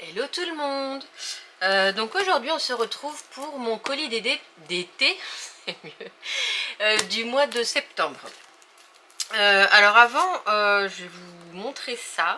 Hello tout le monde. Donc aujourd'hui on se retrouve pour mon colis d'été c'est mieux, du mois de septembre. Alors avant je vais vous montrer ça.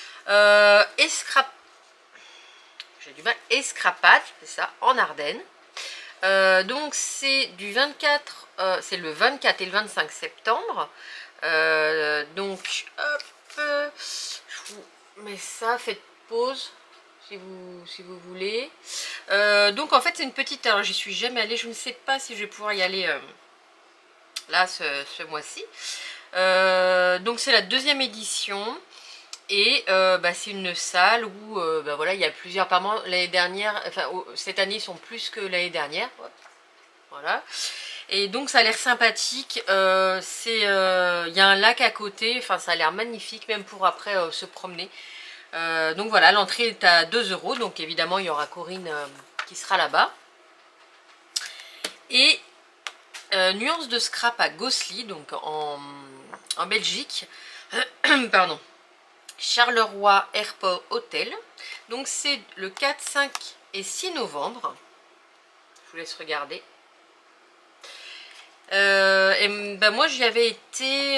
J'ai du mal, escrapade, c'est ça, en Ardennes. Donc c'est du 24, c'est le 24 et le 25 septembre. Donc hop, je vous mets ça, faites pause si vous voulez. Donc en fait c'est une petite, alors j'y suis jamais allée, je ne sais pas si je vais pouvoir y aller là ce mois-ci. Donc c'est la deuxième édition. Et c'est une salle où voilà, il y a plusieurs par mois. L'année dernière, enfin cette année ils sont plus que l'année dernière. Voilà. Et donc ça a l'air sympathique. Il y a un lac à côté. Enfin ça a l'air magnifique même pour après se promener. Donc voilà, l'entrée est à 2 €. Donc évidemment il y aura Corinne qui sera là-bas. Et nuance de scrap à Gosselies, donc en Belgique. Pardon. Charleroi Airport Hotel. Donc c'est le 4, 5 et 6 novembre. Je vous laisse regarder. Moi j'y avais été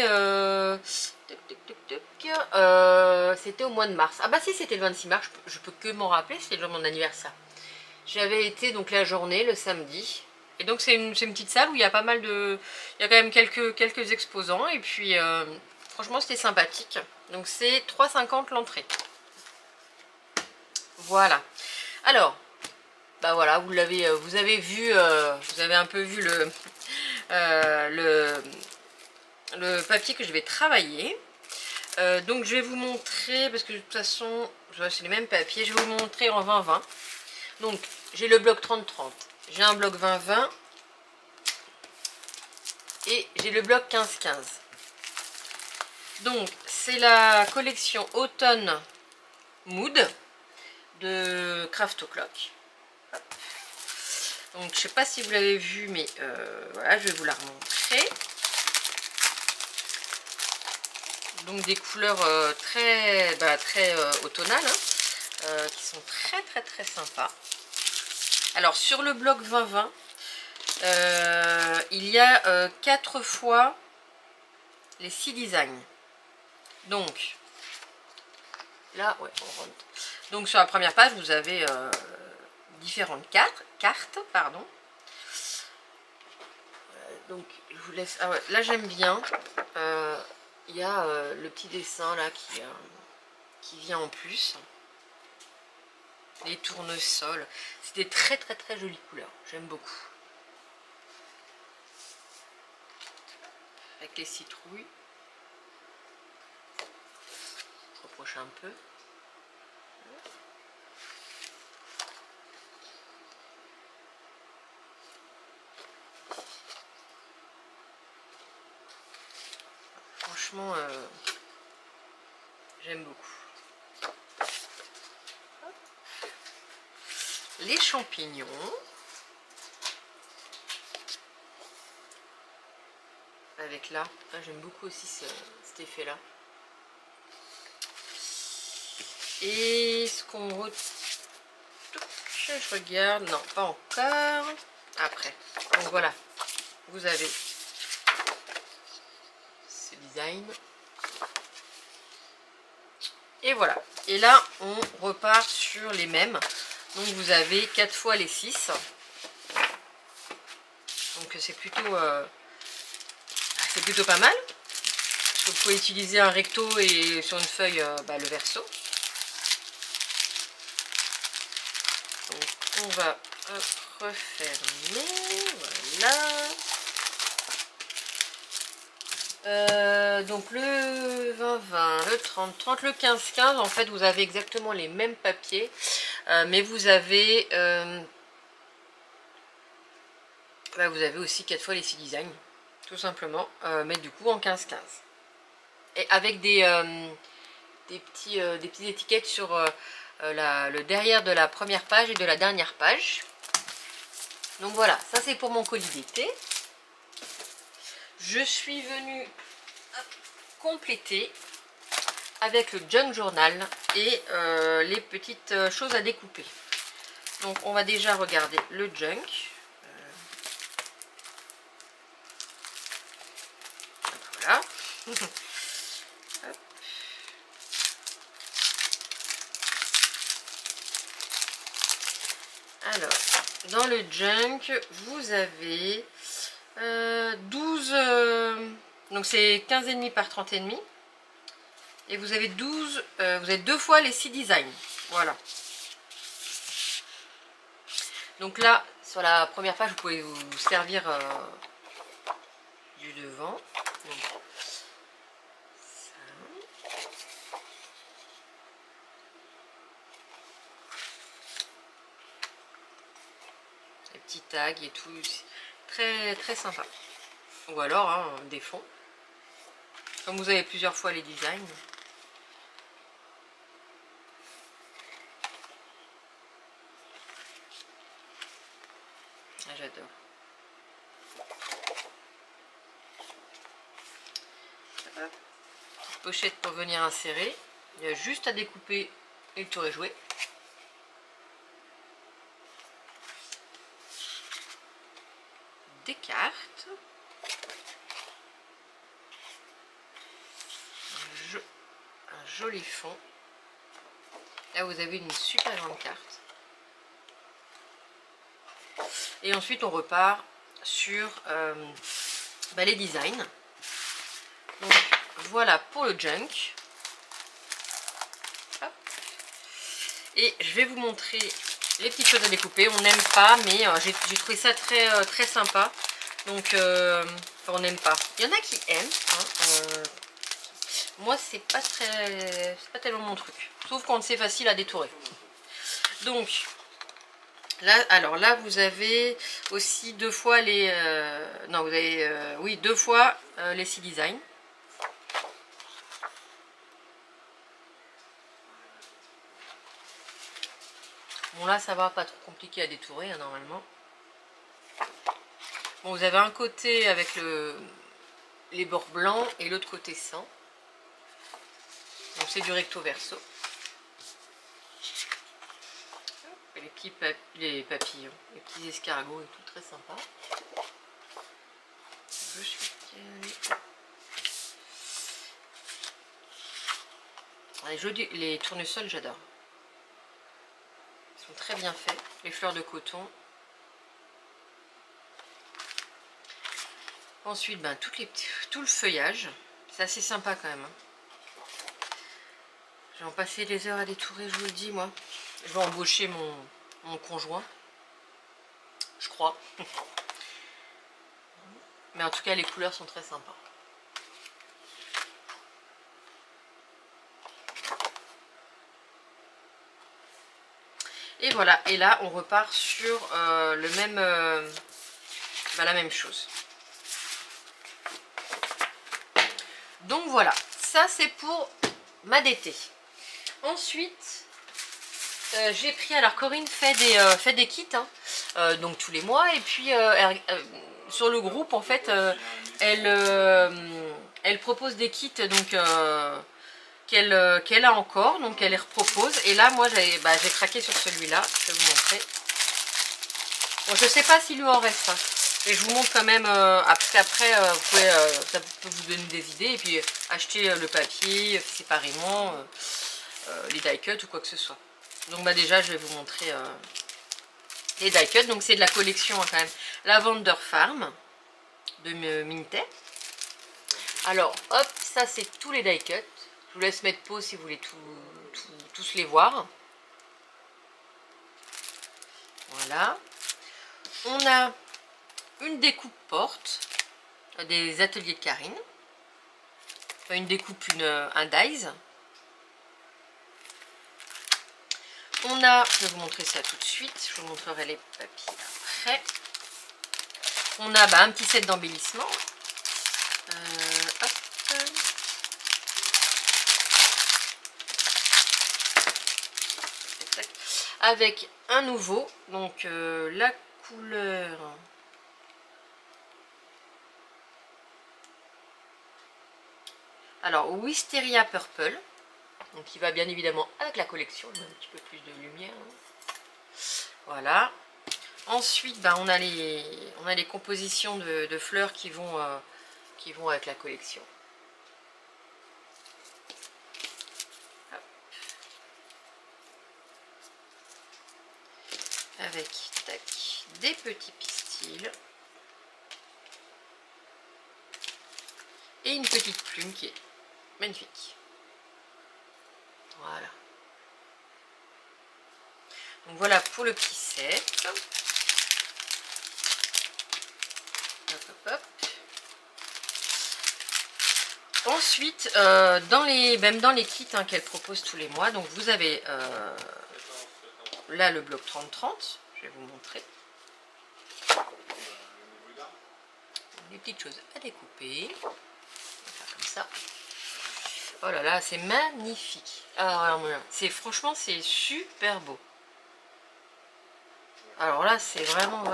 c'était au mois de mars. Ah bah si, c'était le 26 mars, je peux que m'en rappeler, c'était le jour de mon anniversaire. J'avais été donc la journée, le samedi. Et donc c'est une petite salle où il y a pas mal de... Il y a quand même quelques exposants. Et puis franchement c'était sympathique. Donc c'est 3,50 € l'entrée. Voilà. Alors, bah voilà, vous avez vu, vous avez un peu vu le papier que je vais travailler. Donc je vais vous montrer, parce que de toute façon, c'est les mêmes papiers, je vais vous montrer en 20-20. Donc j'ai le bloc 30-30, j'ai un bloc 20-20 et j'ai le bloc 15-15. Donc c'est la collection automne mood de Craft O'Clock. Donc je sais pas si vous l'avez vu, mais voilà, je vais vous la remontrer. Donc des couleurs très automnales, qui sont très sympas. Alors sur le bloc 20-20, il y a 4 fois les 6 designs. Donc là, ouais, on rentre. Donc sur la première page, vous avez différentes cartes, pardon. Donc je vous laisse. Ah ouais, là j'aime bien. Il y a le petit dessin là qui vient en plus. Les tournesols. C'est des très jolies couleurs. J'aime beaucoup. Avec les citrouilles. Je reproche un peu. Franchement, j'aime beaucoup. Les champignons. Avec là, j'aime beaucoup aussi cet effet là. Et ce qu'on retouche, je regarde, non pas encore, après. Donc voilà, vous avez ce design. Et voilà, et là on repart sur les mêmes. Donc vous avez 4 fois les 6. Donc c'est plutôt pas mal. Parce que vous pouvez utiliser un recto et sur une feuille le verso. Donc on va refermer. Voilà. Donc le 20-20, le 30-30, le 15-15, en fait vous avez exactement les mêmes papiers. Mais vous avez aussi 4 fois les 6 designs, tout simplement, mais du coup en 15-15. Et avec des petites étiquettes sur le derrière de la première page et de la dernière page. Donc voilà, ça c'est pour mon colis d'été. Je suis venue compléter avec le junk journal et les petites choses à découper. Donc on va déjà regarder le junk. Voilà. Alors, dans le junk, vous avez 12, donc c'est 15,5 par 30,5. Et vous avez 12, vous avez 2 fois les 6 designs. Voilà. Donc là, sur la première page, vous pouvez vous servir du devant. Donc, les petits tags et tout, très très sympa. Ou alors hein, des fonds. Comme vous avez plusieurs fois les designs. Ah, j'adore. Petite pochette pour venir insérer. Il y a juste à découper et le tour est joué. Des cartes. Un joli fond. Là vous avez une super grande carte. Et ensuite on repart sur les designs. Donc voilà pour le junk. Hop. Et je vais vous montrer les petites choses à découper. On n'aime pas, mais j'ai trouvé ça très sympa. Donc on n'aime pas. Il y en a qui aiment. Hein, moi c'est pas tellement mon truc. Sauf quand c'est facile à détourer. Donc là, alors là vous avez aussi 2 fois les non vous avez oui 2 fois les 6 designs. Bon là ça va, pas trop compliqué à détourer hein, normalement. Bon vous avez un côté avec les bords blancs et l'autre côté sans. Donc c'est du recto verso. Et les papillons, les petits escargots et tout, très sympa. Les tournesols, j'adore. Ils sont très bien faits. Les fleurs de coton. Ensuite, tout le feuillage. C'est assez sympa quand même. Hein. Je vais en passer des heures à détourer, je vous le dis, moi. Je vais embaucher mon conjoint. Je crois. Mais en tout cas, les couleurs sont très sympas. Et voilà. Et là, on repart sur le même, la même chose. Donc voilà. Ça, c'est pour ma DT. Ensuite, j'ai pris, alors Corinne fait des kits, hein, donc tous les mois, et puis sur le groupe en fait, elle propose des kits donc qu'elle a encore, donc elle les repropose. Et là moi j'ai craqué sur celui-là, je vais vous montrer. Bon, je sais pas s'il lui en reste, hein, et je vous montre quand même, parce qu'après ça peut vous donner des idées, et puis acheter le papier séparément. Les die cuts ou quoi que ce soit. Donc déjà je vais vous montrer les die cuts. Donc c'est de la collection hein, quand même Lavender Farm de Minté. Alors hop, ça c'est tous les die cuts. Je vous laisse mettre pause si vous voulez tous les voir. Voilà. On a une découpe porte des ateliers de Karine. Enfin, une découpe, un dies. On a, je vais vous montrer ça tout de suite, je vous montrerai les papiers après. On a un petit set d'embellissement. Avec un nouveau, donc la couleur. Alors, Wisteria Purple. Donc il va bien évidemment avec la collection, il y a un petit peu plus de lumière. Voilà. Ensuite, bah, on a les compositions de fleurs qui vont avec la collection. Hop. Avec tac, des petits pistils. Et une petite plume qui est magnifique. Voilà. Donc voilà pour le petit set. Hop, hop, hop. Ensuite, même dans les kits qu'elle propose tous les mois, donc vous avez là le bloc 30-30, je vais vous montrer. Des petites choses à découper. On va faire comme ça. Oh là là, c'est magnifique. Alors, franchement, c'est super beau. Alors là, c'est vraiment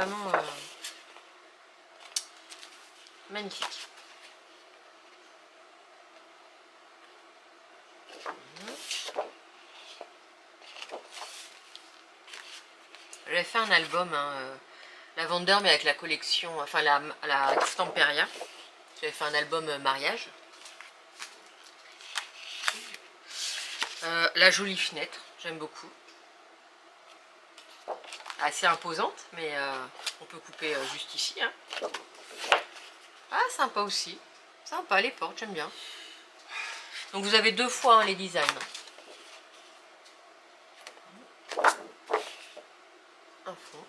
magnifique. J'avais fait un album, Lavender, mais avec la collection, enfin la Stamperia. J'avais fait un album mariage. La jolie fenêtre, j'aime beaucoup. Assez imposante, mais on peut couper juste ici. Hein. Ah, sympa aussi. Sympa, les portes, j'aime bien. Donc vous avez 2 fois les designs. Un fond.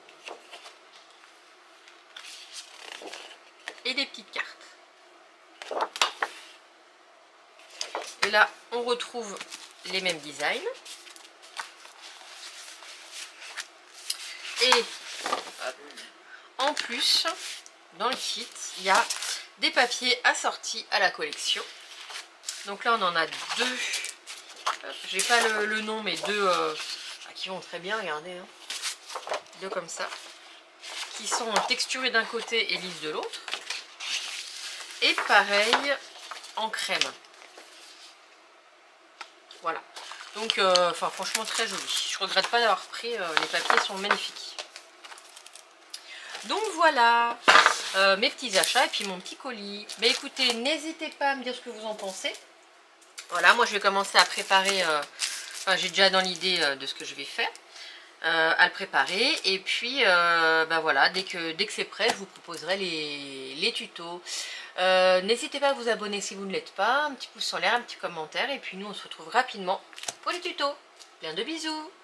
Et des petites cartes. Et là, on retrouve les mêmes designs. Et hop, en plus, dans le kit, il y a des papiers assortis à la collection. Donc là, on en a 2. J'ai pas le nom, mais 2 qui vont très bien, regardez. Hein. 2 comme ça. Qui sont texturés d'un côté et lisses de l'autre. Et pareil, en crème. Voilà. Donc, franchement, très joli. Je regrette pas d'avoir pris, les papiers sont magnifiques. Donc voilà, mes petits achats et puis mon petit colis. Mais écoutez, n'hésitez pas à me dire ce que vous en pensez. Voilà, moi je vais commencer à préparer, j'ai déjà dans l'idée de ce que je vais faire, à le préparer. Et puis, voilà, dès que c'est prêt, je vous proposerai les tutos. N'hésitez pas à vous abonner si vous ne l'êtes pas, un petit pouce en l'air, un petit commentaire. Et puis nous, on se retrouve rapidement pour les tutos. Plein de bisous.